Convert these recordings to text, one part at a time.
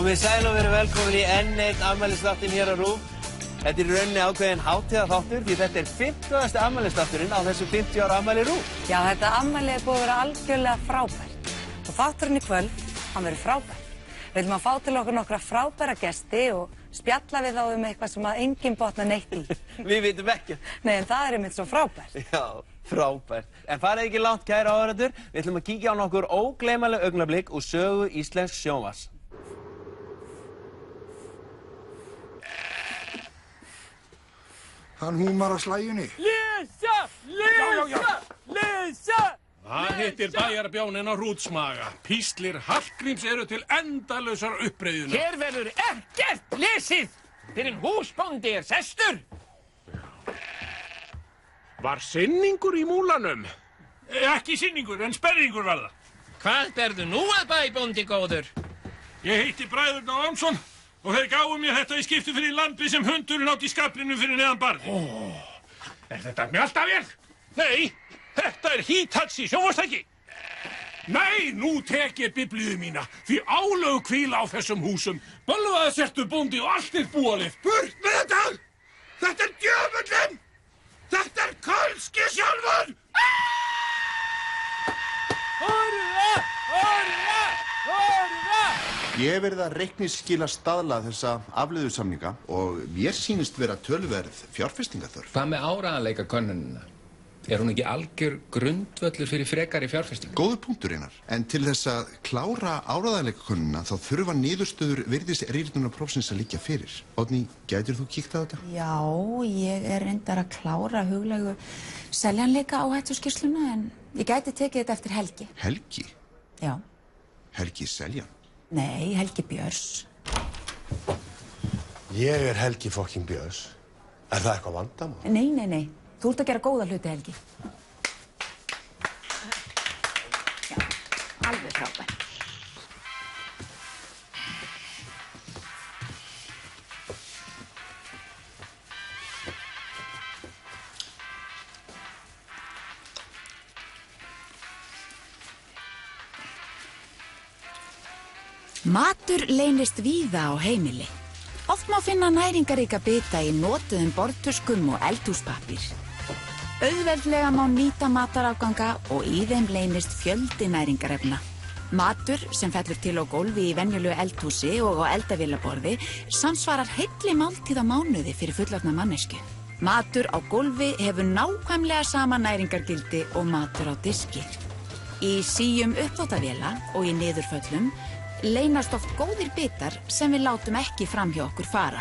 Komið sæl og verið velkomin í enn einn afmælisþáttinn hér á RÚV. Þetta er í rauninni ákveðinn hátíðarþáttur því þetta er 50. afmælisþátturinn á þessu 50 ára afmæli RÚV. Já, þetta afmæli er búið að vera algjörlega frábært. Og þátturinn í kvöld, hann verður frábært. Við viljum að fá til okkur nokkra frábæra gesti og spjalla við þá eitthvað sem að enginn botna neitt í. Við vitum ekki. Nei, en það er einmitt svo frábært. Já, frábært. En farið ekki langt, kæra áhorfendur. Við ætlum að kíkja á nokkur ógleymanleg augnablik úr sögu íslensks sjónvarps. Hann húmar á slægjunni. Lesa! Lesa! Lesa! Það hittir bæjarbjáninn á Hrútsmaga. Píslir Hallgríms eru til endalausar uppreiðunar. Hér verður ekkert lesið fyrir húsbóndi er sestur. Var sinningur í múlanum? Ekki sinningur, en spenningur var það. Hvað berðu nú að bæbóndi góður? Ég hitti bræðurna Ormsson og þeir gáfu mér þetta í skiptu fyrir lampi sem hundurinn átt í skaflinu fyrir neðan barði. Er þetta mjaltavél? Nei, þetta er Hitachi sjónvarpstæki. Nei, nú tek ég biblíu mína, því álög hvíla á þessum húsum. Bölvaða sértu bóndi og allt er búalið. Burt með þetta! Þetta er djöfullinn! Þetta er Kölski sjálfur! Horfa! Horfa! Horfa! Ég hef verið að reikningsskila staðla þessa afleiðusamninga og mér sýnist vera töluverð fjárfestingaþörf. Hvað með áreiðanleikakönnunina? Er hún ekki algjör grundvöllur fyrir frekari fjárfestingu? Góður punktur, Einar. En til þess að klára áreiðanleikakönnuna þá þurfa niðurstöður virðisrýrnunarprófsins að liggja fyrir. Oddný, gætir þú kíkt á þetta? Já, ég er reyndar að klára huglegu seljanleika áhættuskýrsluna en ég gæti tekið þetta eftir Helgi. Helgi? Já. Helgi Seljan? Nei, Helgi Björns. Ég er Helgi fokking Björns. Er það eitthvað vandamál? Nei, nei, nei. Þú ert að gera góða hluti, Helgi. Já, alveg frábært. Matur leynist víða á heimili. Oft má finna næringaríka bita í notuðum borðtuskum og eldhúspappír. Auðveldlega má nýta matarafganga og í þeim leynist fjöldi næringarefna. Matur sem fellur til á gólfi í venjulegu eldhúsi og á eldavélaborði samsvarar heilli máltíð á mánuði fyrir fullorðna mannesku. Matur á gólfi hefur nákvæmlega sama næringargildi og matur á diski. Í síum uppþvottavéla og í niðurföllum leynast oft góðir bitar sem við látum ekki fram hjá okkur fara.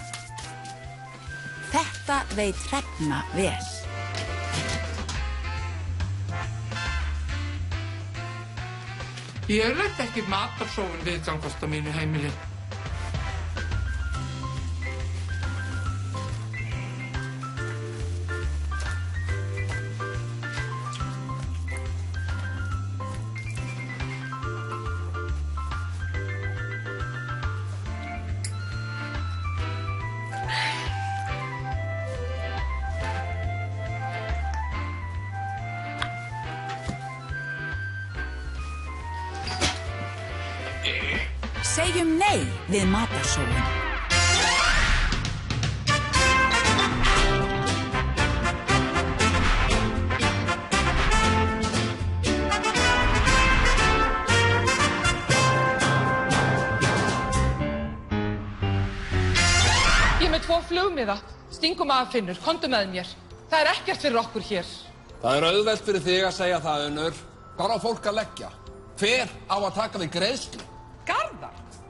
Þetta veit Hrefna vel. Ég læt ekki matarsóun viðgangast á mínu heimili. Segjum nei við matarsóun. Ég er með 2 flugmiða. Stingum að Finnur, komdu með mér. Það er ekkert fyrir okkur hér. Það er auðvelt fyrir þig að segja það, Unnur. Hvar á fólk að leggja? Hver á að taka við greiðslu? Garðar!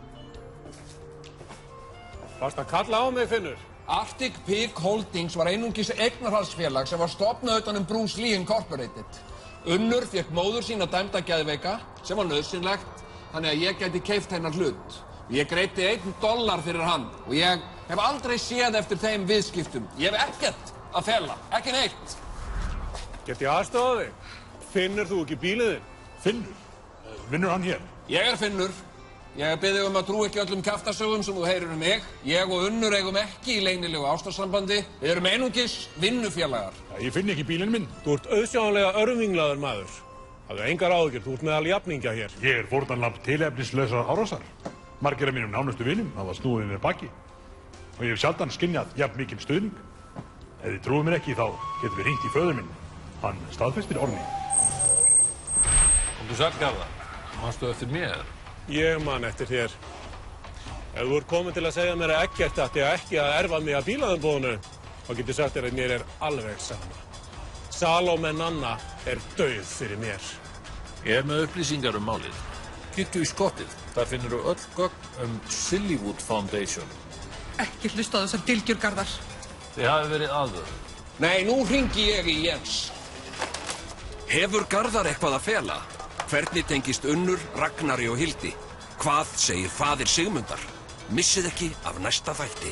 Varst að kalla á mig, Finnur? Arctic Peak Holdings var einungis eignarhaldsfélag sem var stofnað utan Bruce Lee Incorporated. Unnur fékk móður sína dæmda geðveika sem var nauðsynlegt, þannig að ég gæti keypt hennar hlut. Ég greiddi $1 fyrir hann og ég hef aldrei séð eftir þeim viðskiptum. Ég hef ekkert að fela, ekki neitt. Get ég aðstofa þig? Finnur þú ekki bílið þinn? Finnur? Vinnur hann hér? Ég er Finnur. Ég bið þig að trúa ekki öllum kjaftasögum sem þú heyrir mig. Ég og Unnur eigum ekki í leynilegu ástarsambandi. Við erum einungis vinnufélagar. Ég finn ekki bílinn minn. Þú ert auðsjáanlega örvinglaður maður. Hafðu engar áhyggjur, þú ert meðal jafningja hér. Ég er fórnarlamb tilefnislausrar árásar. Margir af mínum nánustu vinum hafa snúið mér baki og ég hef sjaldan skynjað jafn mikinn stuðning. Ef þið trúið mér ekki þá getum við hringt í föður minn. Hann staðfestir orð mín. Komdu sæll, Garðar. Manstu eftir mér? Ég man eftir þér. Ef þú ert komin til að segja mér að Eggert ætti ekki að erfa mig að bílaðumbúðinu, þá get ég sagt þér að mér alveg sama. Salome Nanna dauð fyrir mér. Ég með upplýsingar málið. Kíktu í skottið. Þar finnur þú öll gögn Sillywood Foundation. Ekki hlusta á þessar dylgjur, Garðar. Þið hafi verið aðvörð. Nei, nú hringi ég í Jens. Hefur Garðar eitthvað að fela? Hvernig tengist Unnur, Ragnari og Hildi? Hvað segir faðir Sigmundar? Missið ekki af næsta þætti.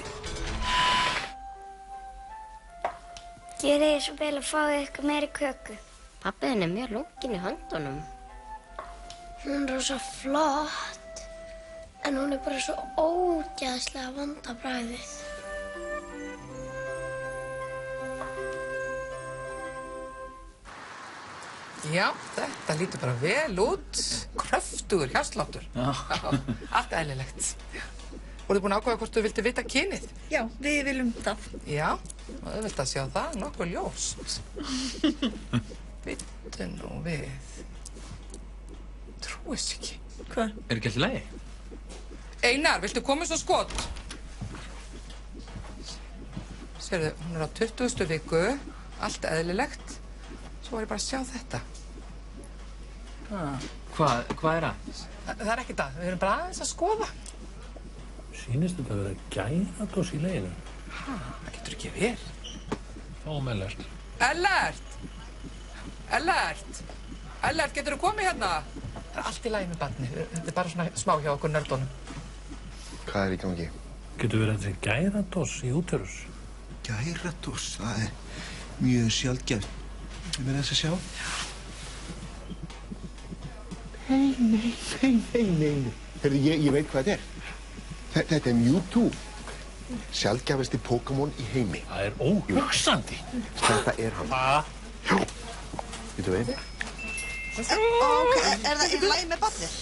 Gjörið svo vel að fá ykkur meiri köku. Pabbi þinn mjög lunginn í höndunum. Hún rosa flott, en hún bara svo ógeðslega vond á bragðið. Já, þetta lítur bara vel út. Kröftugur hjartsláttur. Allt eðlilegt. Voruð þið búin að ákveða hvort þú vildi vita kynið? Já, við viljum það. Já, og þau vilt að sjá það, nokkuð ljóst. Bittu nú við. Trúist ekki. Hvað? Ekki allt í lagi? Einar, viltu koma svo skot? Sérðu, hún á 20. viku, allt eðlilegt. Svo var ég bara að sjá þetta. Hvað er það? Það er ekki það, við erum bara aðeins að skoða. Sýnist þetta að vera gæðadoss í leginu? Það getur ekki verið. Fáum Ellert. Ellert! Ellert, getur þú komið hérna? Það er allt í lagi með barni. Þetta er bara svona smá hjá okkur nördunum. Hvað er í gangi? Getur verið þessi gæðadoss í úterus? Gæðadoss, það er mjög sjaldgæft. Ég meina þess að sjá. Nei. Heyrðu, ég veit hvað þetta er. Þetta er Mewtwo. Sjaldgæfasti Pokémon í heimi. Það er óhugsandi. Þetta er hann. Já. Getur við? Ok, er það í lagi með barnið?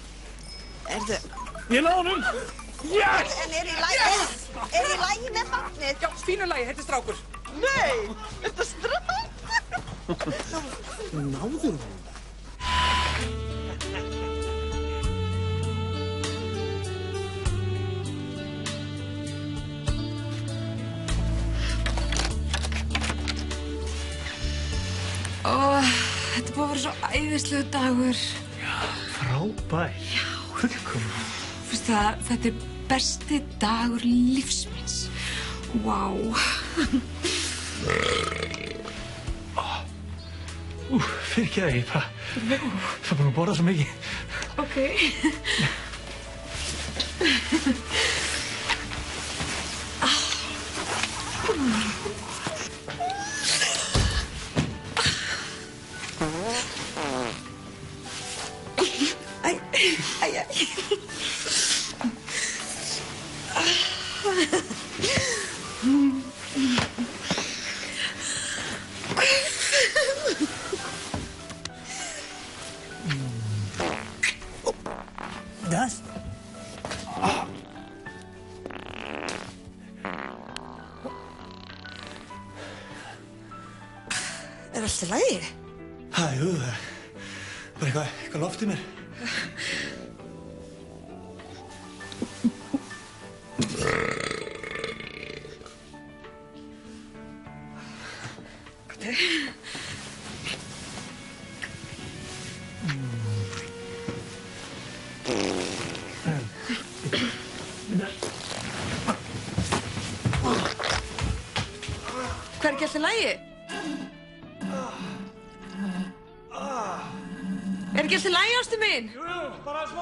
Ég náði honum! Yes! En er í lagi með barnið? Já, fínu lagi, þetta er strákur. Nei, þetta er strákur. Náður hún? Þetta er búið að vera svo æðislegu dagur. Já, frábær. Já. Fullkomlega. Fyrst það, þetta er besti dagur lífs míns. Vá. Fyrir ekki að ég það búin að borða svo mikið. Ok. Gas? Er allt í lagi? Jú, það er bara eitthvað loft í mér. Hvað er ekki allt í lagi? Er ekki allt í lagi, ástu mín? Jú, bara smá.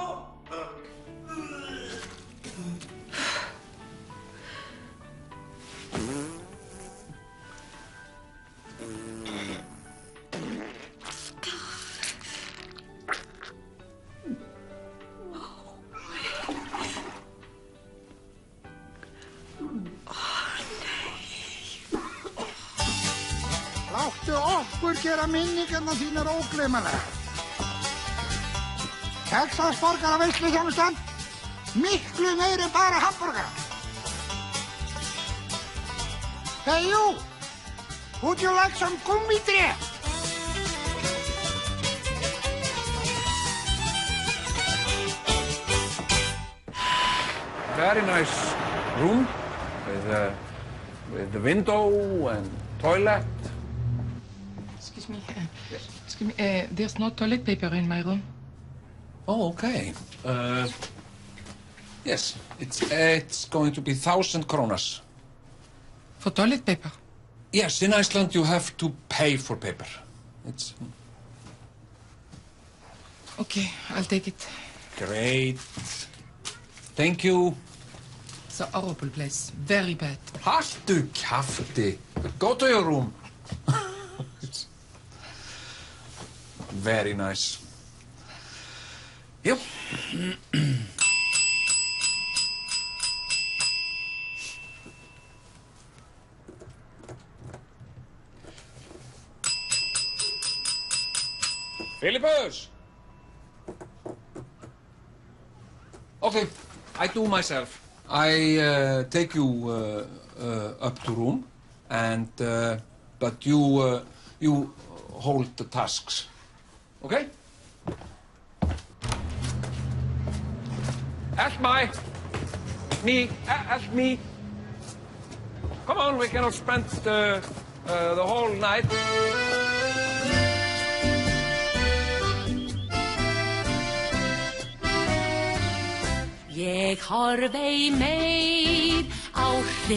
Láttu okkur gera minningarnar þínar ógleymanlegar. Texas borgaraveisluþjónustan Miklu meiri en bara hamborgara. Hey you, would you like some gummitré? Very nice room with the window and toilet. Excuse me. Excuse me. There's no toilet paper in my room. Oh, okay. Yes, it's going to be 1,000 kronas. For toilet paper? Yes, in Iceland you have to pay for paper. It's... Okay, I'll take it. Great. Thank you. It's a horrible place. Very bad. Haltu kjafti. Go to your room. Very nice. Yep. Philippus! Okay, I do myself. I take you up to room, and but you hold the tasks. Okay? Help me. Come on, we cannot spend the whole night. Ég horfi meir á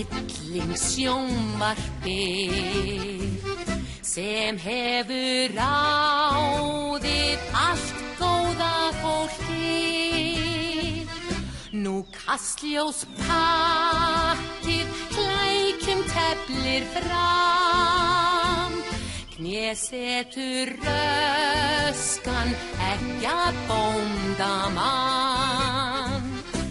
hryllingssjónvarpið sem hefur ráðið allt góða fólkið. Nú Kastljós pakkið klækjum teflir fram, knésetur röskan eggja bóndamann.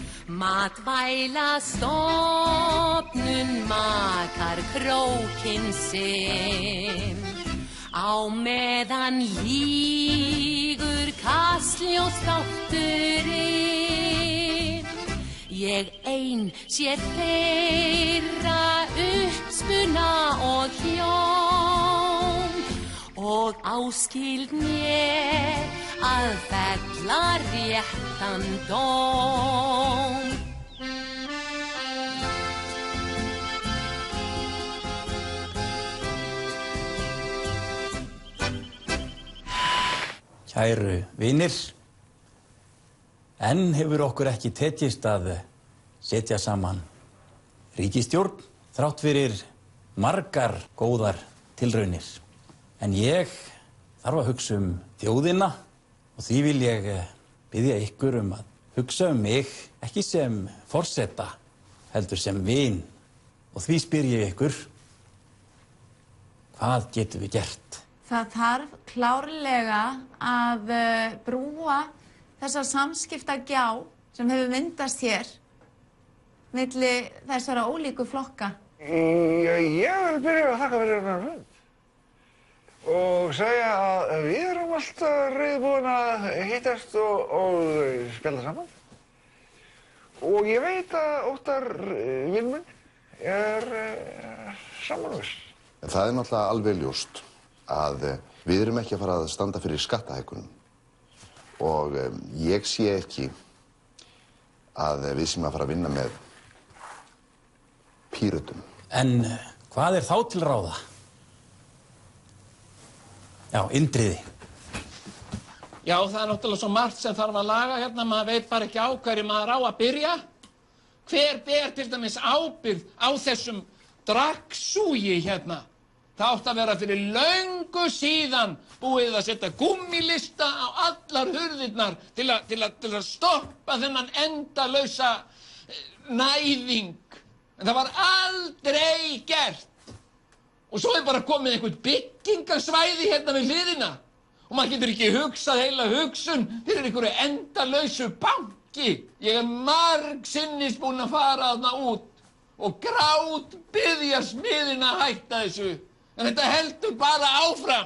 Matvælastofnun makar krókinn sinn, á meðan lýgur Kastljósþátturinn. Ég ein sér þeirra uppspuna og hljóm, og áskild mér að fella réttan dóm. Kæru vinir, enn hefur okkur ekki tekist að setja saman ríkisstjórn þrátt fyrir margar góðar tilraunir. En ég þarf að hugsa þjóðina og því vil ég biðja ykkur að hugsa mig ekki sem forseta, heldur sem vin. Og því spyr ég ykkur, hvað getum við gert? Það þarf klárlega að brúa þessa samskiptagjá sem hefur myndast hér milli þessara ólíku flokka. Ég vil byrja að þakka fyrir þennan fund og segja að við erum alltaf reiðubúin að hittast og spjalla saman. Og ég veit að Óttar vinur minn samanviss. Það náttúrulega alveg ljóst að við erum ekki að fara að standa fyrir skattahækkunum og ég sé ekki að við séum að fara að vinna með Pírötum. En hvað þá til ráða? Já, Indriði. Já, það náttúrulega svo margt sem þarf að laga hérna, maður veit bara ekki á hverju maður á að byrja. Hver ber til dæmis ábyrgð á þessum draggsúgi hérna? Það átti að vera fyrir löngu síðan búið að setja gúmmílista á allar hurðirnar til að stoppa þennan endalausa næðing. En það var aldrei gert. Og svo bara komið einhvern byggingasvæði hérna við hliðina. Og maður getur ekki hugsað heila hugsun fyrir einhverju endalausu banki. Ég margsinnis búinn að fara þarna út og grátbiðja smiðina að hætta þessu. En þetta heldur bara áfram.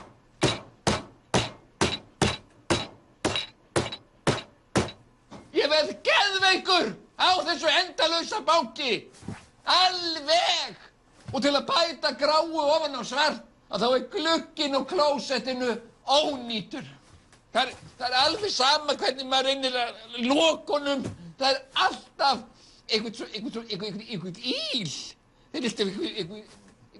Ég verð geðveikur á þessu endalausa banki. Alveg! Og til að bæta gráu ofan á svart, að þá glugginn á klósettinu ónýtur. Það er alveg sama hvernig maður reynir að lokunum. Það er alltaf einhvern íl. Það er alltaf einhvern...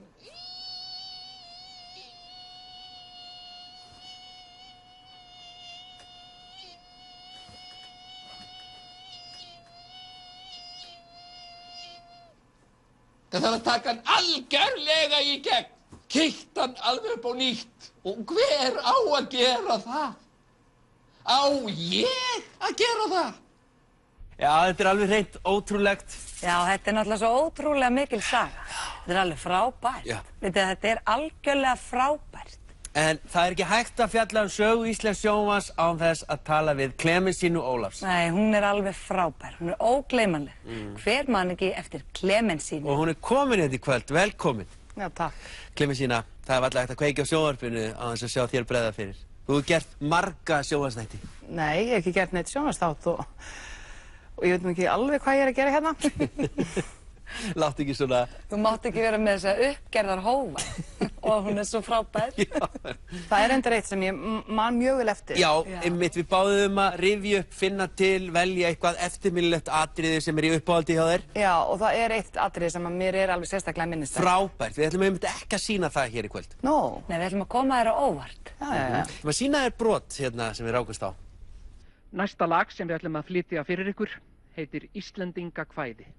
Það þarf að taka hann algjörlega í gegn. Keytta hann alveg upp á nýtt. Og hver á að gera það? Á ég að gera það? Já, þetta er alveg hreint ótrúlegt. Já, þetta er náttúrulega svo ótrúlega mikil saga. Þetta er alveg frábært. Já. Vitið, þetta er algjörlega frábært. En það er ekki hægt að fjalla sögu íslensks sjónvarps án þess að tala við Klemensínu Ólafs. Nei, hún er alveg frábær. Hún er ógleymanleg. Hver man ekki eftir Klemensínu? Og hún er komin hérna í kvöld. Velkomin. Já, takk. Klemensína, það var alltaf hægt að kveikja á sjónvarpinu á þess að sjá þér bregða fyrir. Þú hefur gert marga sjónvarpsþætti. Nei, ég hef ekki gert neitt sjónvarpsþátt og ég veit nú ekki alveg hvað ég er að gera hérna. Láttu ekki svona... Þú mátt ekki vera með þessa uppgerðar hófa og hún er svo frábær. Það er endur eitt sem ég man mjög vel eftir. Já, einmitt, við báðum að rifja upp, finna til, velja eitthvað eftirminnilegt atriði sem er í uppáhaldi hjá þér. Já, og það er eitt atriði sem mér er alveg sérstaklega minnistætt. Frábært, við ætlum einmitt ekki að sýna það hér í kvöld. Nó. Nei, við ætlum að koma þér á óvart. Já. Við ætlum að sýna þér brot hérna sem við rákumst á. Næsta lag sem við ætlum að flytja fyrir ykkur heitir Íslendingakvæði.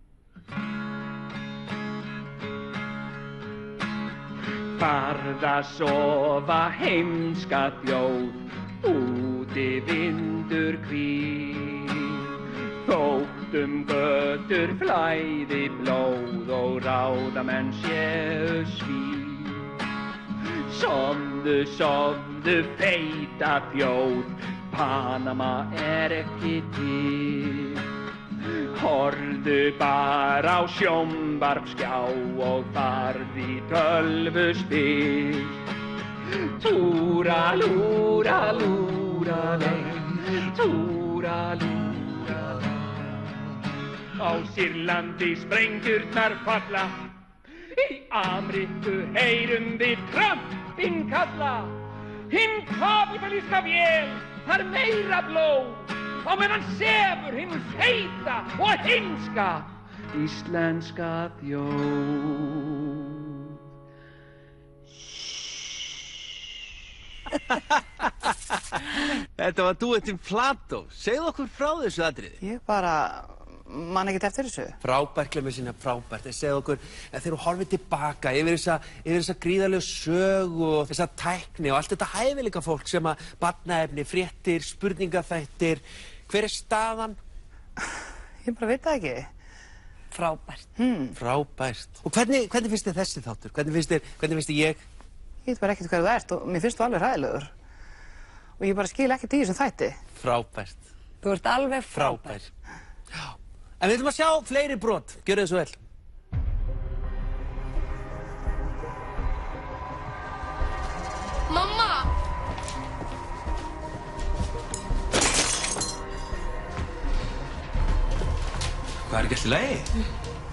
Farð að sofa heimska þjóð, úti vindur hvíl. Þótt götur flæði blóð og ráðamenn séu svíl. Sofðu, sofðu feita þjóð, Panama er ekki til. Horfðu bara á sjónvarpsskjá og farð í tölvuspil. Túra, lúra, lúra, nei, túra, lúra. Á Sýrlandi sprengjurnar falla, í Ameríku heyrum við Trumpinn kalla. Hinn kapítalíska vél, þar meira blóð, á meðan sefur hinn feita og heimska íslenska þjóð. Þetta var duettinn Plató. Segðu okkur frá þessu atriði. Ég bara man ekkert eftir þessu. Frábært, Klemensína, frábært. Segðu okkur, þegar þú horfir tilbaka yfir þessa gríðarlegu sögu og þessa tækni og allt þetta hæfileika fólk sem að barnaefni, fréttir, spurningaþættir. Hver er staðan? Ég bara veit það ekki. Frábært. Frábært. Og hvernig finnst þér þessi þáttur? Hvernig finnst þér ég? Ég veit bara ekkert hvað þú ert og mér finnst þú alveg hræðilegur. Og ég bara skil ekkert í þessum þætti. Frábært. Þú ert alveg frábær. Já. En við ætlum að sjá fleiri brot. Gjörðu þið svo vel. Mamma! Hvað er ekki allt í lagi?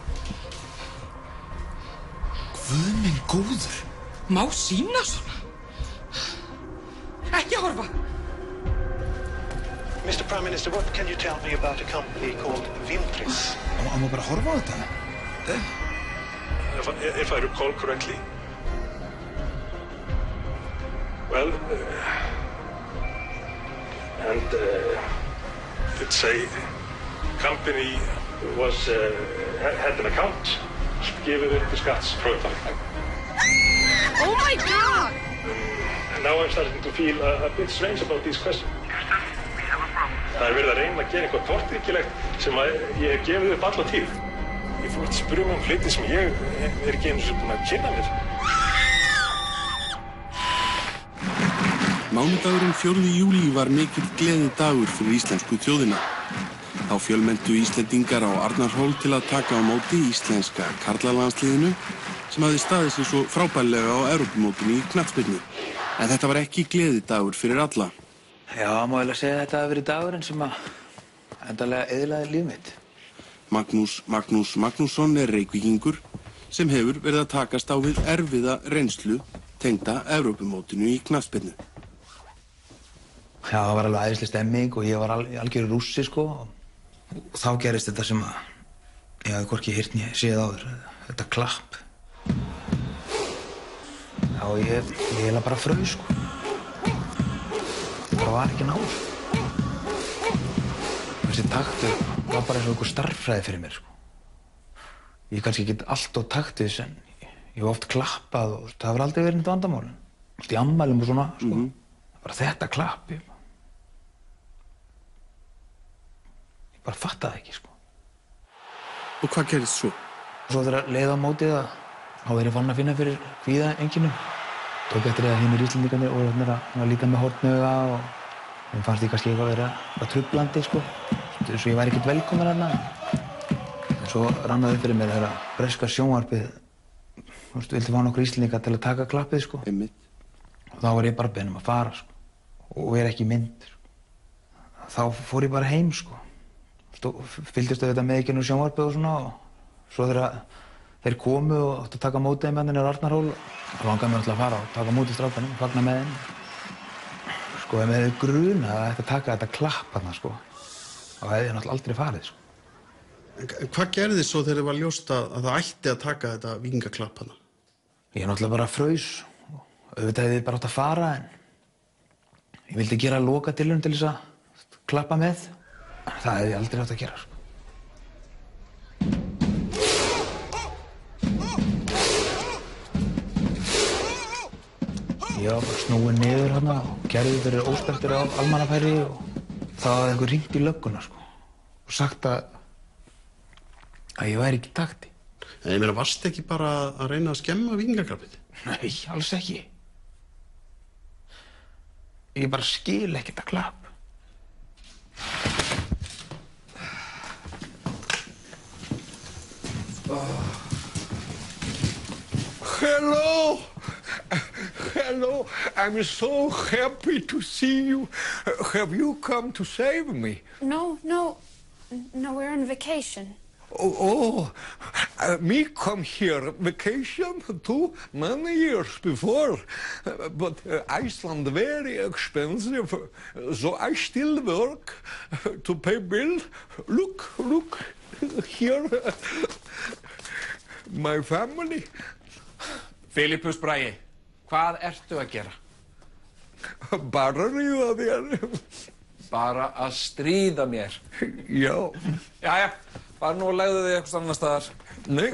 Guð minn góður. Má sýna svona? Ekki horfa. Mr. Prime Minister, what can you tell me about a company called Vintris? Á maður bara horfa á þetta? If I recall correctly. Well, it's a company had an account given upp til skattsfröðfag. Oh my God! And now I'm starting to feel a bit strange about these questions. Það er verið að reyna að gera eitthvað tortryggilegt sem ég hef gefið upp alla tíð. Ég fór að spyrja mig hluti sem ég er ekki einu sem búinn að kynna mér. Mánudagurinn 4. júlí var mikill gleðidagur fyrir íslensku þjóðina. Þá fjölmenntu Íslendingar á Arnarhól til að taka á móti íslenska karlalandsliðinu sem hafði staðið sig svo frábærlega á Evrópumótinu í knattspyrnu. En þetta var ekki gleðidagur fyrir alla. Já, má eiginlega segja að þetta hafi verið dagurinn sem að endanlega eyðilagði líf mitt. Magnús Magnússon er Reykvíkingur sem hefur verið að takast á við erfiða reynslu tengda Evrópumótinu í knattspyrnu. Já, það var alveg æðisleg stemming og ég var algjörur rússi, sko. Og þá gerist þetta sem ég hafði hvorki heyrt né séð áður, þetta klapp. Já, ég heila bara fraus, sko. Það var ekki náður. Þessi taktur var bara eins og einhver starffræði fyrir mér, sko. Ég kannski get allt á taktis, en ég hef oft klappað og það hefur aldrei verið neitt vandamál. Í ammælum og svona, sko. Bara þetta klapp, ég bara fattaði ekki, sko. Og hvað gerðist svo? Svo þegar leið á mótið þá er ég fann að finna fyrir kvíðaeinkennum. Tók eftir að hinir Íslendingarnir voru að líta með hornauga og mér fannst ég kannski eitthvað vera trublandi, sko. Svo ég væri ekkert velkominn þarna. En svo rannaði fyrir mér þegar breska sjónvarpið vildi fá nokkur Íslendinga til að taka klappið, sko. Og þá var ég bara beðinn að fara, sko. Og vera ekki í mynd, sko. Þá fór ég bara heim, sko. Fylgdist auðvitað með ekki nú sjónvarpið og svona og svo þegar þeir komu og áttu að taka mótið þeim hérna niður á Arnarhól þá langaði mér alltaf að fara og taka mótið strákanum og fagna með þeim. Sko, ef mér hefði grunað að ætti að taka þetta klapp þarna, sko, þá hefði ég náttúrulega aldrei farið, sko. Hvað gerðist svo þegar þið var ljóst að það ætti að taka þetta víkingaklapp þarna? Ég náttúrulega bara fraus og auðvitað hefði ég bara átt að fara en ég vildi gera lokatilraun til þess að klappa með. Það hefði ég aldrei átt að gera, sko. Ég var bara snúinn niður hérna og gerði fyrir óspektir á almannafæri og þá hafði einhver hringt í lögguna, sko, og sagt að ég væri ekki í takti. En ég meina, varstu ekki bara að reyna að skemma víkingaklappið? Nei, alls ekki. Ég bara skil ekki þetta klapp. Hello! Hello, I'm so happy to see you. Have you come to save me? No, we're on vacation. Me come here vacation too many years before, but Iceland very expensive, so I still work to pay bill. Look, here, my family. Filippus Bragi, hvað ertu að gera? Bara ríða þér. Bara að stríða mér? Já. Jæja, bara nú og legðu þig eitthvað annar staðar. Nei.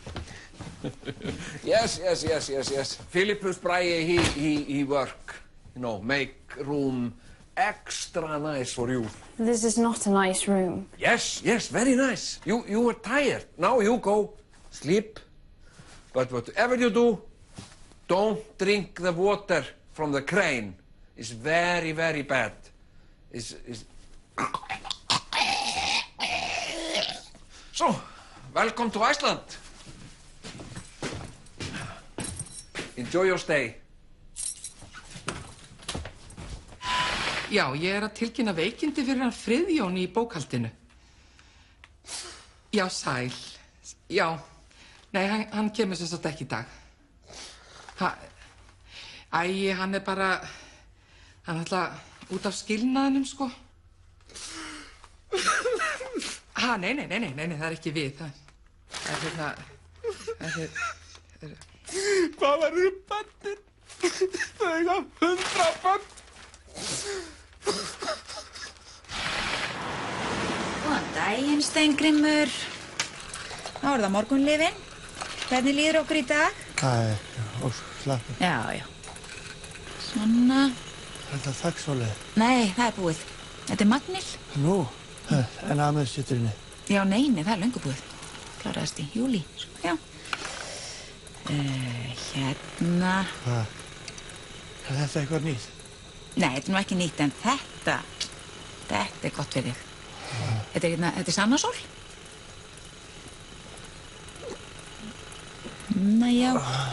Yes. Filippus Bragi, he work, you know, make room extra nice for you. This is not a nice room. Yes, very nice. You were tired. Now you go sleep. But whatever you do, don't drink the water from the crane. It's very, very bad. So, welcome to Iceland. Enjoy your stay. Já, ég að tilkynna veikindi fyrir hann Friðjón í bókhaldinu. Já, sæl. Já. Nei, hann kemur sem sagt ekki í dag. Hann bara, hann alltaf út af skilnaðinum, sko. Nei, það er ekki við. Það er Hvað verður böndin? Það eiga 100 bönd. Góðan daginn, Steingrímur. Þá er það morgunlifin. Hvernig líður okkur í dag? Það er óslappur. Já. Svona. Þetta er þaksólið. Nei, það er búið. Þetta er Magnil. Nú, en aðmeðsitturinni. Já, nei, það er löngu búið. Kláraðist í júlí. Já. Hérna. Hvað? Er þetta eitthvað nýtt? Nei, þetta er nú ekki nýtt, en þetta er gott fyrir þig. Þetta er Sannasól. Já.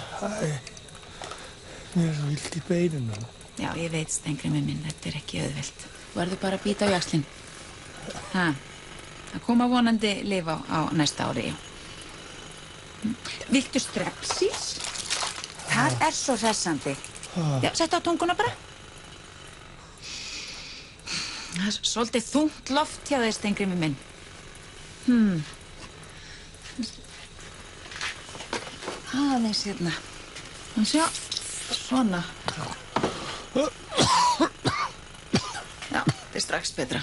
Mér er svo illt í beinunum. Já, ég veit, Steingrímur minn, þetta er ekki auðvelt. Þú verður bara að bíta á jaxlinn. Það koma vonandi lyf á næsta ári. Viltu Strepsils? Það er svo hressandi. Já, settu á tunguna bara. Það er svolítið þungt loft hjá þér, Steingrímur minn. Aðeins hérna. Sjá, svona. Já, þetta er strax betra.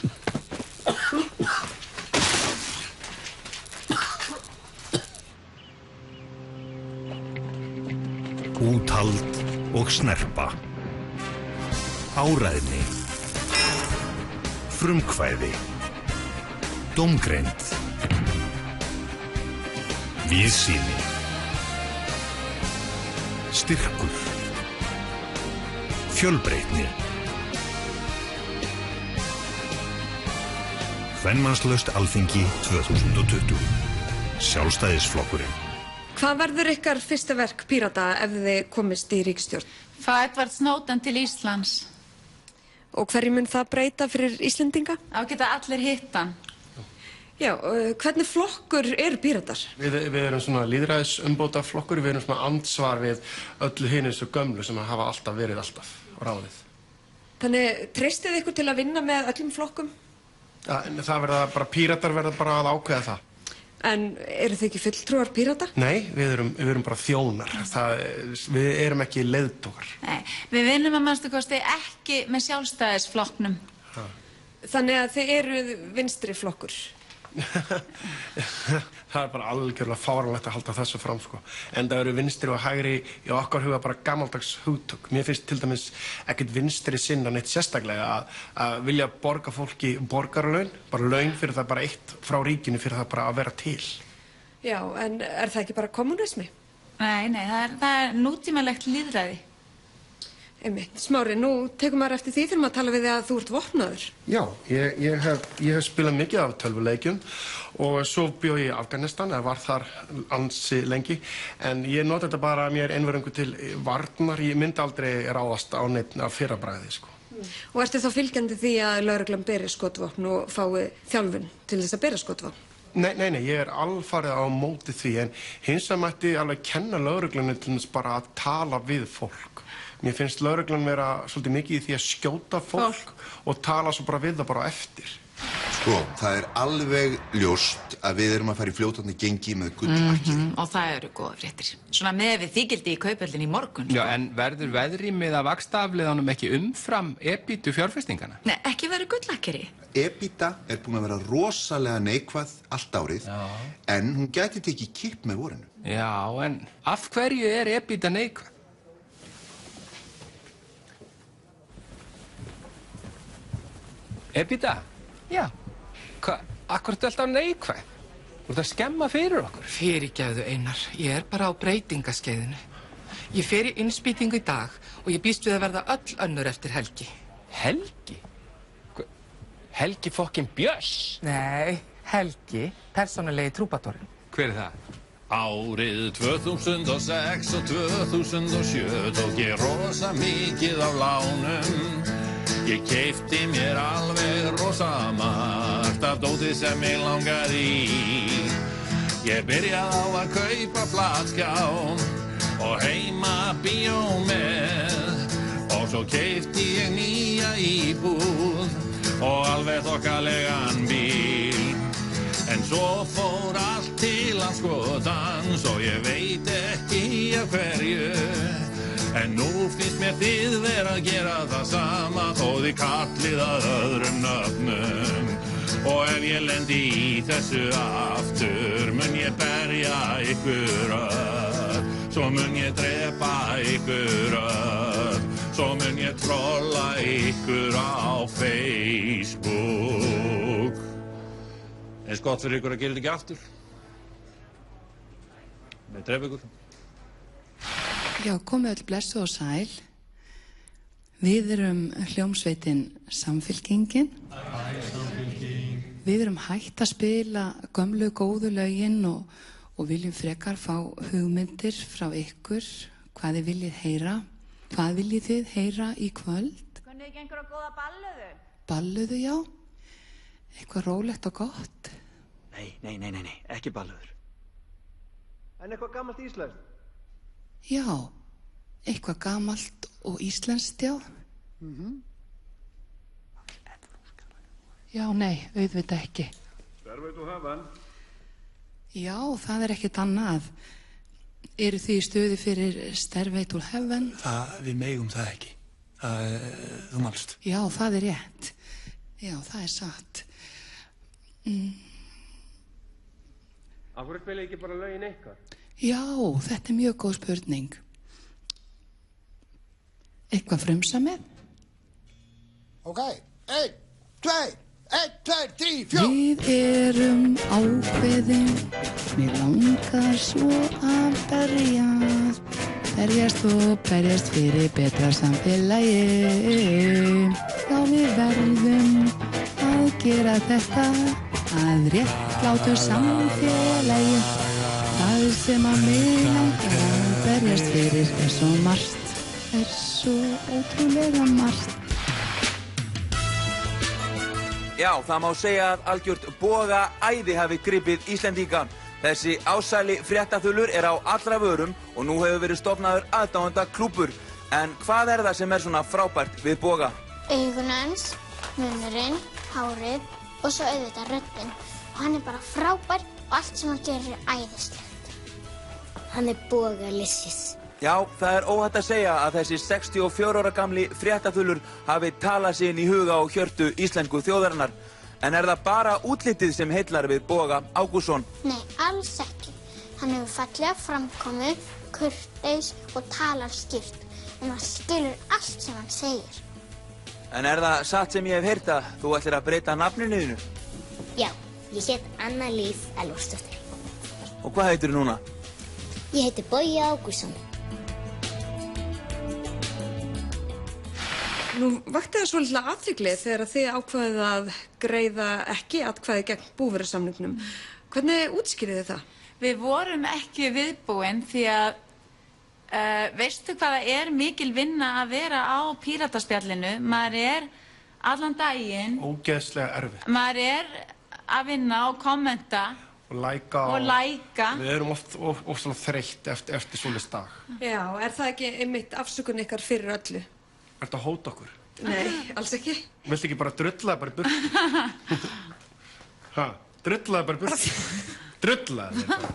Úthald og snerpa. Áræðni. Frumkvæði. Dómgreind. Víðsýni. Styrkur. Fjölbreytni. Kvenmannslaust Alþingi 2020. Sjálfstæðisflokkurinn. Hvað verður ykkar fyrsta verk Pírata ef þið komist í ríkisstjórn? Fá Edward Snowden til Íslands. Og hverju mun það breyta fyrir Íslendinga? Á geta allir hitt hann. Já, hvernig flokkur eru Píratar? Við erum svona lýðræðisumbóta flokkur, við erum svona andsvar við öllu hinu svo gömlu sem hafa alltaf verið alltaf á ráðið. Þannig, treystið ykkur til að vinna með öllum flokkum? Ja, það verða bara, Píratar verða bara að ákveða það. En eru þið ekki fulltrúar Pírata? Nei, við erum bara þjónar. Við erum ekki leiðtogar. Nei, við vinnum að mannstu kosti ekki með sjálfstæðisflokknum. Þannig að þið eru vinstri flokkur? Það er bara algjörlega fáránlegt að halda þessu fram, sko. En það eru vinstri og hægri í okkar huga bara gamaldags hugtök. Mér finnst til dæmis ekkert vinstri sinna neitt sérstaklega að vilja borga fólki borgaralaun, bara laun fyrir það bara eitt frá ríkinu fyrir það bara að vera til. Já, en er það ekki bara kommunismi? Nei, það er nútímalegt lýðræði. Einmitt. Smári, nú tekum maður eftir því þegar maður tala við þig að þú ert vopnaður. Já, ég hef spilað mikið af tölvuleikjum og svo bjó ég í Afganistan, eða var þar ansi lengi, en ég nota þetta bara mér einvörðingu til varnar, ég myndi aldrei ráðast á neitt af fyrrabræði, sko. Og ertu þá fylgjandi því að lögreglan beri skotvopn og fái þjálfun til þess að bera skotvopn? Nei, ég er alfarið á móti því, en hins vegar mætti alveg kenna lögreglunni til þess bara að tala við fólk. Mér finnst lögreglan vera svolítið mikið í því að skjóta fólk og tala svo bara við það bara eftir. Sko, það er alveg ljóst að við erum að fara í fljótandi gengi með gullakkeri. Og það eru góða fréttir. Svona með við þykildi í kaupöldinni í morgun. Já, en verður veðrýmið af vaxtaafleiðunum ekki umfram ebítu fjárfestingana? Nei, ekki verður gullakkeri. Ebita er búin að vera rosalega neikvæð allt árið, en hún gæti tekið kipp með vorinu. Já, en af hverju er ebita neikvæð? Ebita? Já. Akkur ertu alltaf neikvæð? Þú ert að skemma fyrir okkur. Fyrirgefðu, Einar. Ég er bara á breytingaskeiðinu. Ég fer í innspýtingu í dag og ég býst við að verða öll önnur eftir helgi. Helgi? Helgi fokkin Björns? Nei, Helgi, persónulegi trúbadorinn. Hver er það? Árið 2006 og 2007 tók ég rosa mikið af lánum. Ég keipti mér alveg rosa margt af dóti sem mig langaði í. Ég byrjaði á að kaupa flatskjá og heima bíó með. Og svo keipti ég nýja íbúð og alveg þokkalegan bíl. En svo fór allt til andskotans og ég veit ekki af hverju. En nú finnst mér þið vera að gera það sama þó þið kallið að öðrum nöfnum. Og ef ég lendi í þessu aftur mun ég berja ykkur öll. Svo mun ég drepa ykkur öll. Svo mun ég trolla ykkur á Facebook. Eins gott fyrir ykkur að gera þetta ekki aftur. Með drepa ykkur. Já, komið öll blessu og sæl. Við erum hljómsveitin Samfylkingin. Við erum hætt að spila gömlu góðu lögin og viljum frekar fá hugmyndir frá ykkur, hvað þið viljið heyra. Hvað viljið þið heyra í kvöld? Kunnið ekki einhverja góða balluðu? Balluðu, já. Eitthvað rólegt og gott. Nei, ekki ballöður. En eitthvað gamalt íslenskt? Já, eitthvað gamalt og íslenskt, já. Já, nei, auðvitað ekki. Stairway to Heaven. Já, það ekkert annað. Eru þið í stuði fyrir Stairway to Heaven? Við megum það ekki. Þú manst. Já, það rétt. Já, það satt. Af hverju spila ekki bara lögin ykkar? Já, þetta mjög góð spurning. Eitthvað frumsamið? Ok, 1, 2, 3, 4. Við erum ákveðin, mér langar svo að berjast og berjast fyrir betra samfélagi. Já, við verðum að gera þetta að réttlátu samfélagi. Það sem að mig langar að berjast fyrir svo margt, svo ótrúlega margt. Já, það má segja að algjört bogaæði hafi gripið Íslendinga. Þessi ásæli fréttaþulur á allra vörum og nú hefur verið stofnaður aðdáenda klúbbur. En hvað það sem svona frábært við boga? Augun hans, munnurinn, hárið og svo auðvitað röddin. Og hann bara frábær og allt sem hann gerir æðislegt. Hann bogalicious. Já, það óhætt að segja að þessi 64 ára gamli fréttaþulur hafi talað sig inn í huga og hjörtu íslensku þjóðarinnar. En það bara útlitið sem heillar við Boga Ágústsson? Nei, alls ekki. Hann hefur fallega framkomu, kurteis og talar skýrt. Og maður skilur allt sem hann segir. En það satt sem ég hef heyrt að þú ætlir að breyta nafninu þínu? Já, ég heit Anna Líf Elvarsdóttir. Og hvað heitir þú núna? Ég heiti Bogi Ágústsson. Nú vakti það svolítið athygli þegar þið ákvaðið að greiða ekki atkvæði gegn búvörusamningnum. Hvernig útskýrið þið það? Við vorum ekki viðbúin því að veistu hvað það mikil vinna að vera á Pírataspjallinu. Maður allan daginn. Ógeðslega erfitt. Maður að vinna og kommenta. Og læka. Við erum oft svona þreytt eftir svoleiðis dag. Já, það ekki einmitt afsökun ykkar fyrir öllu? Ertu að hóta okkur? Nei, alls ekki. Viltu ekki bara drulla bara í burtu? Drulla bara í burtu? Drulla bara.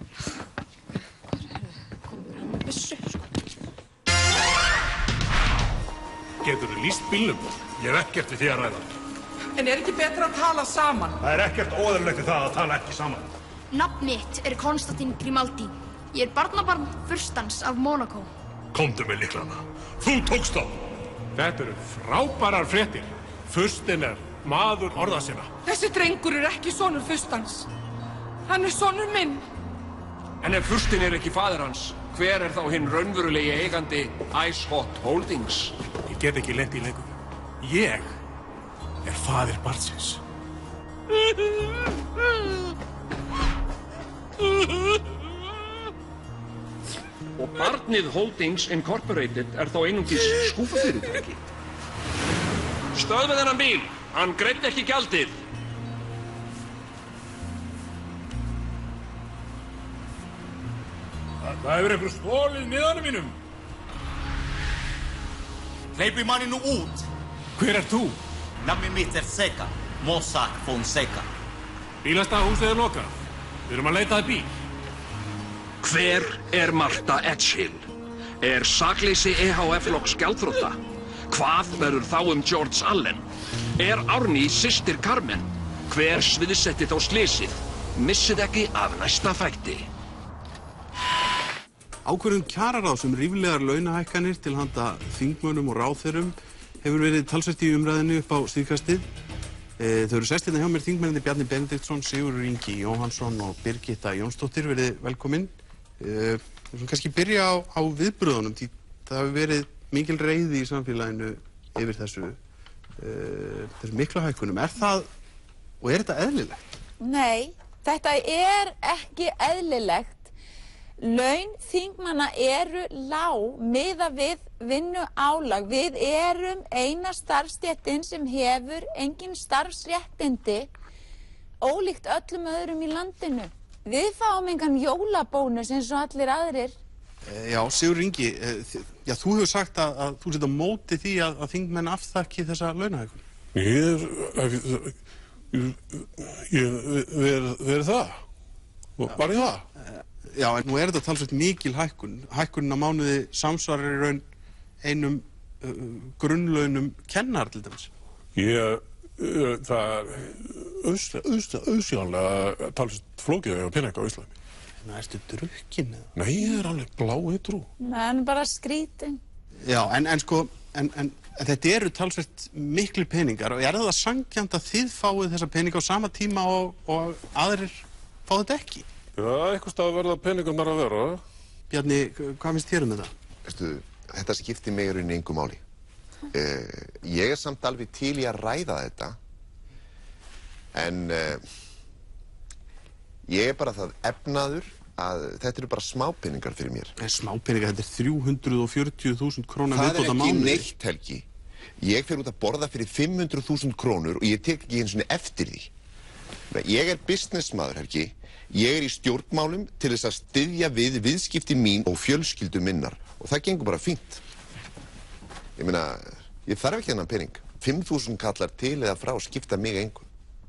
Geturðu lýst bílnum? Ég hef ekkert við því að ræða. En ekki betra að tala saman? Það ekkert óeðlilegt við það að tala ekki saman. Nafn mitt Konstantín Grimaldi. Ég barnabarn furstans af Monaco. Komdu með lyklana. Þú tókst þá. Þetta eru frábærar fréttir. Furstinn maður orða sinna. Þessi drengur ekki sonur furstans. Hann sonur minn. En ef furstinn ekki faðir hans, hver þá hinn raunverulegi eigandi Ice Hot Holdings? Ég get ekki lent í lengur. Ég faðir barnsins. Og barnið Holdings Incorporated þá einungis skúfafyrirtæki. Stöðvað þennan bíl, hann greiddi ekki gjaldið. Það hefur einhver stolið miðanum mínum. Hleypi manninu út. Hver þú? Nafni mitt Seka, Mossack Fonseca. Bílastæðahúsið lokað. Við erum að leita að bíl. Hver Marta Edgehill? Sakleysi EHF-flokks gjaldþrota? Hvað verður þá George Allen? Árný systir Carmen? Hver sviðsetti þá slysið? Missið ekki af næsta þætti. Ákvörðun kjararáðs ríflegar launahækkanir til handa þingmönnum og ráðherrum hefur verið talsvert í umræðinu upp á síðkastið. Þau eru sest hérna hjá mér þingmennirnir Bjarni Benediktsson, Sigurður Ingi Jóhannsson og Birgitta Jónsdóttir. Verið velkomin. Við skulum kannski byrja á viðbröðunum, því það hefur verið mikil reiði í samfélaginu yfir þessu miklu hækkunum. Er þetta eðlilegt? Nei, þetta ekki eðlilegt. Laun þingmanna eru lág miðað við vinnuálag. Við erum eina starfsstéttin sem hefur engin starfsréttindi, ólíkt öllum öðrum í landinu. Við fáum engan jólabónus eins og allir aðrir. Já, Sigurður Ingi, þú hefur sagt að þú sért á móti því að þingmenn afþakki þessa launahækkun. Ég verið það. Og bara í það. Já, en nú þetta talsvert mikil hækkun. Hækkunin á mánuði samsvarar í raun einum grunnlaunum kennar til dæmis. Það auðsjánlega talsvert flókið að peninga á Íslandi. En ertu drukkin eða? Nei, ég bara eitrú. En bara skrítin. Já, en þetta eru talsvert miklir peningar og það sanngjarnt að þið fáið þessa peninga á sama tíma og aðrir fá þetta ekki? Já, eitthvað stað verða peningarnar að vera. Bjarni, hvað finnst þér þetta? Veistu, þetta skiptir mig í rauninni engu máli. Ég samt alveg til í að ræða þetta, en ég bara það efnaður að þetta eru bara smápeningar fyrir mér. Smápeningar, þetta er 340.000 krónar viðbót á mánuði. Það er ekki neitt, Helgi. Ég fer út að borða fyrir 500.000 krónur og ég tek ekki einu sinni eftir því. Ég er businessmaður, Helgi. Ég er í stjórnmálum til þess að styðja við viðskipti mín og fjölskyldu minnar og það gengur bara fínt. Ég meina, ég þarf ekki þennan pening. 5.000 kallar til eða frá skipta mig engu.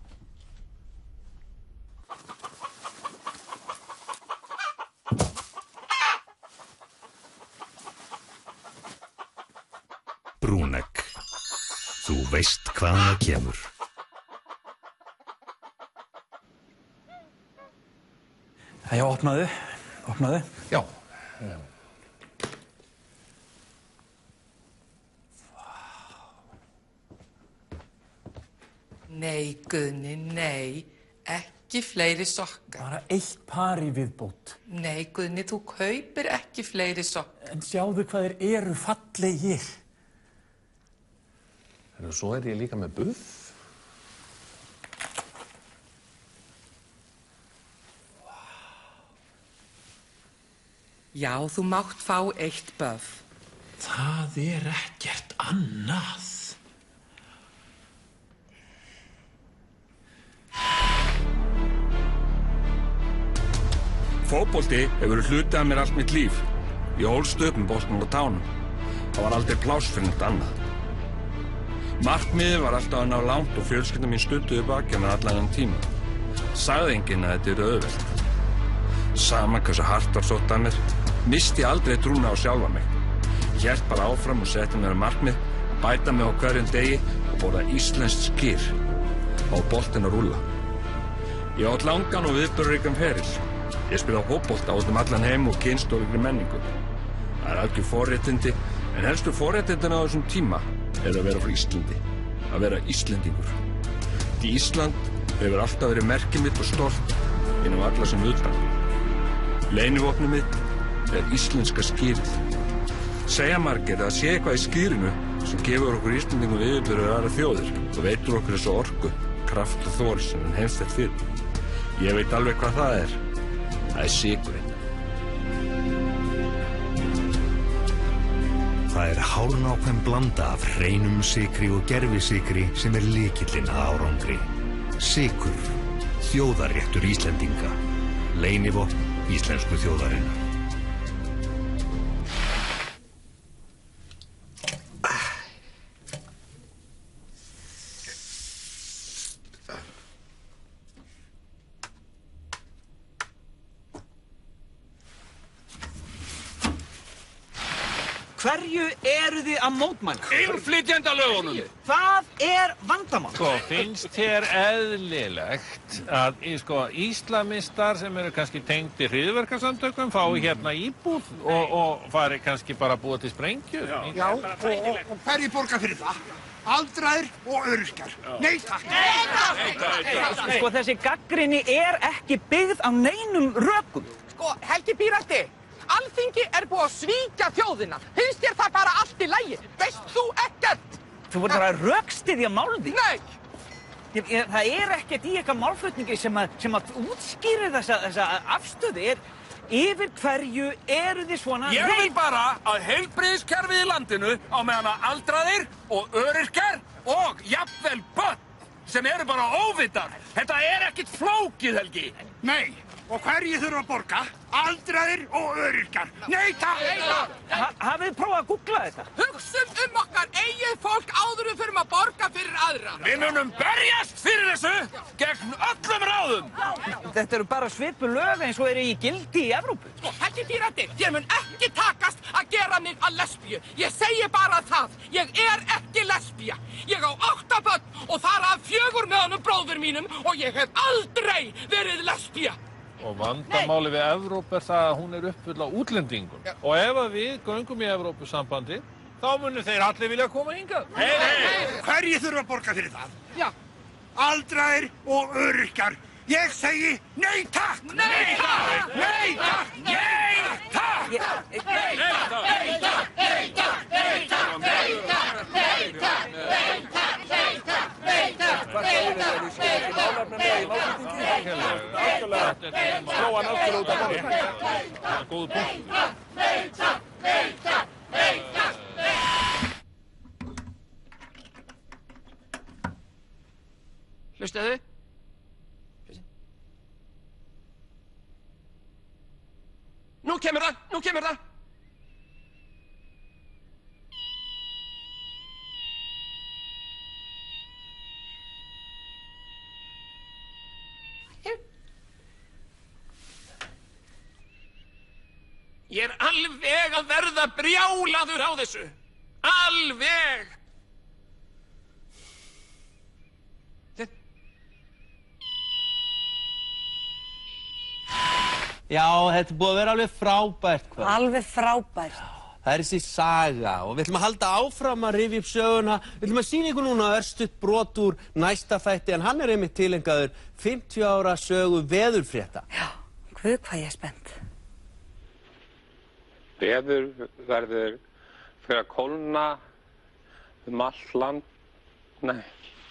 Brúnegg. Þú veist hvaðan það kemur. Já, opnaðu. Já. Nei, Guðni, nei. Ekki fleiri sokkar. Bara eitt par í viðbót. Nei, Guðni, þú kaupir ekki fleiri sokkar. En sjáðu hvað þeir eru fallegir. Svo ég líka með buff. Já, þú mátt fá eitt buff. Það er ekkert annað. Fótbolti hefur verið hluti af mér allt mitt líf. Ég ólst upp með boltanum á tánum. Það var aldrei pláss fyrir neitt annað. Markmiðið var alltaf að ná langt og fjölskylda mín studduði baki með allan þennan tíma. Sagði enginn að þetta yrði auðvelt. Sama hversu hart var sótt að mér, misti ég aldrei trúna á sjálfa mig. Ég hélt bara áfram og setti mér að markmið, bæta mig á hverjum degi og borða íslenskt skyr. Á boltinn að rúlla. Ég átt langan og viðburðaríkan feril. Ég spila fótbolta út allan heim og kynnst ólíkri menningu. Það algjör forréttindi, en helstu forréttindin á þessum tíma er að vera frá Íslandi, að vera Íslendingur. Því Ísland hefur alltaf verið merkið mitt og stolt innan alla sem utan. Leynivopnið mitt er íslenska skýrið. Segja margir að sé eitthvað í skýrinu sem gefur okkur Íslendingum yfirburði aðra þjóðir og veitur okkur þessu orku, kraft og þor sem hann heimstætt fyrir. Ég veit alveg hvað það er. Það er sykurinn. Það er hárnákvæm blanda af hreinum sykri og gerfisykri sem er lykillinn að árangri. Sykur, þjóðarréttur Íslendinga. Leynivopn íslensku þjóðarinnar. Hverju eru þið að mótmæla? Innflytjendalögunum! Það er vandamál. Finnst þér eðlilegt að íslamistar sem eru kannski tengdir hryðjuverkasamtökum fái hérna íbúð og fari kannski bara að búa til sprengju? Já, og hverju borga fyrir það? Aldraðir og öryrkjar. Nei takk! Nei takk! Þessi gagnrýni er ekki byggð á neinum rökum. Helgi Pírati, Alþingi er búið að svíkja þjóðina. Finnst þér það bara allt í lagi? Veist þú ekkert? Þú voru bara að rökstyðja málði. Nei! Það er ekkert í eitthvað málflutningi sem að útskýrir þessa afstöðu. Yfir hverju eru þið svona Ég vil bara að heilbrigðiskerfið í landinu á meðan að aldraðir og öryrkjar og jafnvel börn sem eru bara óvitar. Þetta ekkert flókið, Helgi. Nei, og hverju þurfa að borga? Aldraðir og öryrkjar. Nei, takk! Hafið þið prófað að googla þetta? Hugsum okkar eigið fólk áður við förum að borga fyrir aðra. Við munum berjast fyrir þessu gegn öllum ráðum. Þetta eru bara svipuð lög eins og eru í gildi í Evrópu. Helgi Pírati, þér mun ekki takast að gera mig að lesbíu. Ég segi bara það. Ég ekki lesbía. Ég á 8 börn og þar af 4 með honum bróður mínum og ég hef aldrei verið lesbía. Og vandamáli við Evrópu það að hún uppfull af útlendingum. Og ef að við göngum í Evrópusambandi, þá munu þeir allir vilja koma hingað. Hey! Hverju þurfa að borga fyrir það? Já. Aldraðir og öryrkjar. Ég segi nei takk! Nei takk! Nei takk! Nei takk! Nei takk! Nei takk! Nei takk! Nei takk! Nei takk! Nei takk! Nei takk! Nei takk! Nei takk! Nei takk! Hvað segir þið að við séum ekki málefna með í málflutningi? Algjörlega. Slóa hann algjörlega út af borðinu. Það góður punkt. Nei takk! Nei takk! Nei takk! Hlustaðu. Nú kemur það, nú kemur það. Ég alveg að verða brjálaður á þessu. Alveg. Já, þetta búið að vera alveg frábært kvöld. Alveg frábært. Það þessi saga og við ætlum að halda áfram að rifja upp söguna. Við ætlum að sýna ykkur núna örstutt brot úr næsta þætti en hann einmitt tilengaður 50 ára sögu veðurfrétta. Já, guð hvað ég spennt. Veður verður fyrir að kólna allt land. Nei.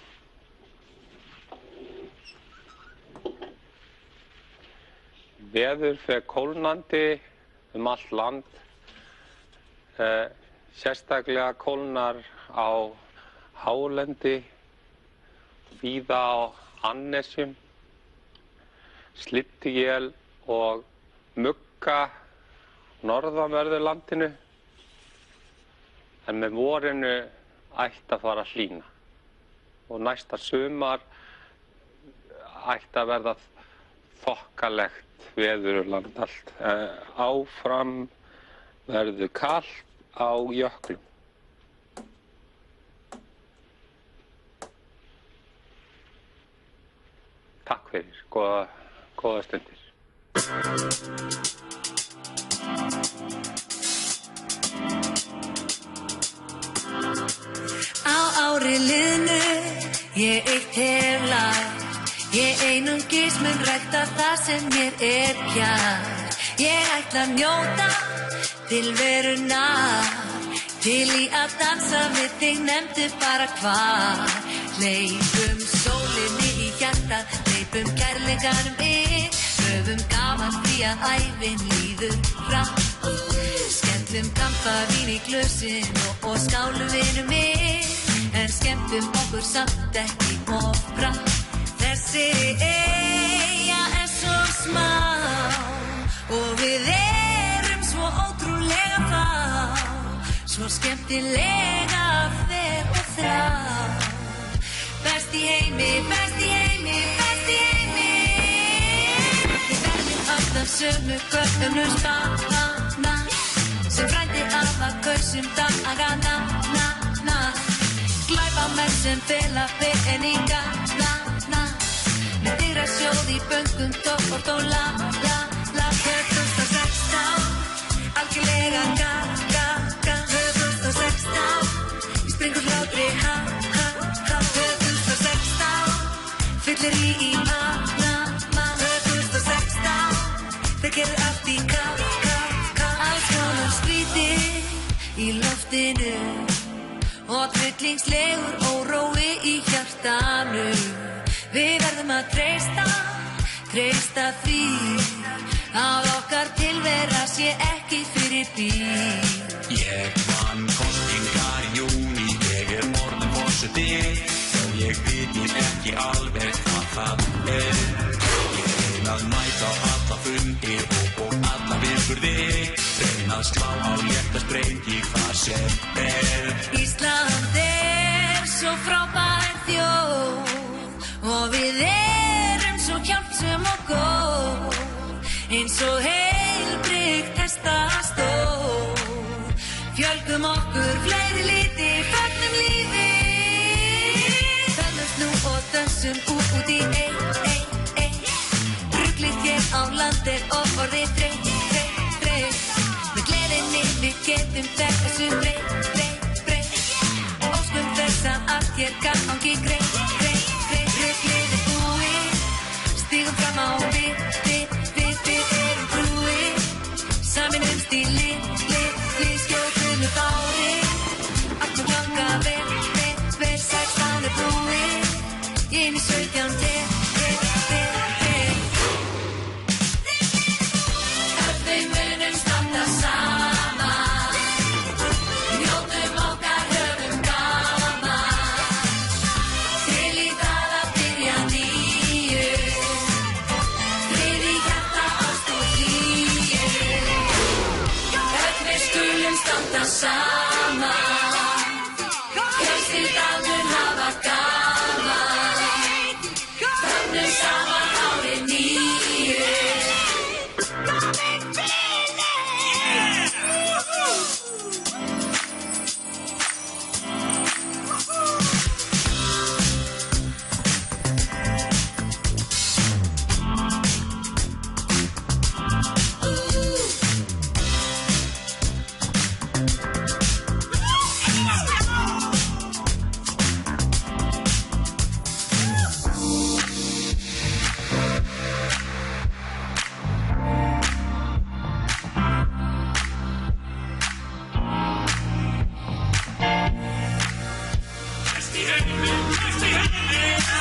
Veður fer kólnandi allt land. Sérstaklega kólnar á hálendi, víða á annesjum, slydduél og mugga norðanverðu landinu. En með vorinu ætti að fara að hlýna. Og næsta sumar ætti að verða þokkalegt veður land allt. Áfram verður kalt á jöklum. Takk fyrir, góða stundir. Á ári liðnu ég eitt hef lært. Ég einungis mun rækta það sem mér kjært. Ég ætla að njóta tilverunar, til í að dansa við þig, nefndu bara hvar. Hleypum sólinni í hjartað, hleypum kærleikanum inn, höfum gaman því að ævin líður hratt. Skemmtum kampavín í glösin og skálum vinum inn, en skemmtum okkur samt ekki of bratt. Þessi eyja svo smá og við svo ótrúlega fá, svo skemmtilega fer og þrá. Best í heimi, best í heimi, best í heimi. Við verðum alltaf sömu göttunum spana, sem frændi af að kausum dagana, glæpamenn sem fela peninga, með dyra sjóð í böngum, topport og la. 2016, algjörlega ga, 2016, í springur hlátri, ha, 2016, fyllir í ma, 2016, þeir gerir allt í ka, alls konar skrítið í loftinu, og tryllingslegur órói í hjartanu. Við verðum að treysta því að okkar tilvera sé ekki fyrir bí. Ég vann kosningar í júní, ég orðinn forseti, þó ég viti ekki alveg hvað það Ég reyna að mæta á alla fundi og alla viðburði, reyna að slá á létta sprengi hvað sem Ísland svo frábær þjóð og við erum svo hjálpsöm og góð, eins og heilbrigt hestastóð. Fjölgum okkur fleiri liti, fögnum lífi, fögnumst nú og dönsum út í Ruglið hér á landi og orðið þreytt. Með gleðinni við getum þessu breytt. Óskum þess að allt hér gangi greitt. Ruglið búið, stígum fram á við erum brúið, saminumst í lið, skjótum upp árið, allt með ganga vel, 16 búið, inn í 17 Við munum standa saman, njótum okkar, höfum gaman, til í það að byrja nýju, frið í hjarta, ást og hlýju. Við skulum standa saman, fjölskyldan mun hafa gaman, fögnum saman árið nýju. Mesti